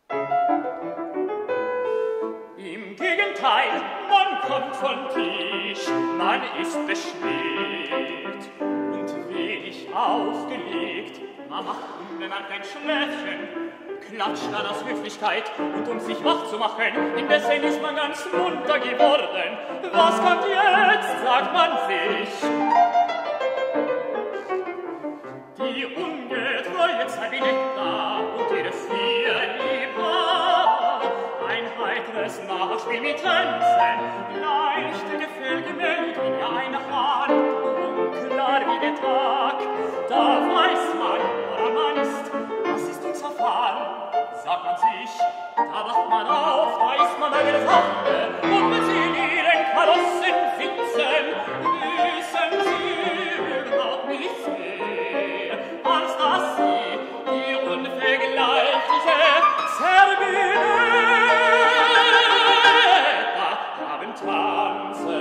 Im Gegenteil, man kommt von Tisch, man ist beschwert und wenig aufgelegt. Man macht unbemerkt ein Schläfchen, klatscht dann aus Höflichkeit und um sich wach zu machen, indessen ist man ganz munter geworden. Was kommt jetzt, sagt man sich. Die ungetreue Zeit bin ich da und jede lieber. Ein heiteres Nachspiel mit Tänzen, leichte Gefüge melden ein Hand, unklar wie der Tag. Da weiß man, woran man ist, das ist unser Fall. Sagt man sich, da wacht man auf, da ist man bei der Sache. Und wenn sie in ihren Karossen sitzen, wissen sie überhaupt nichts mehr, als dass sie die unvergleichliche Zerbinetta haben tanzen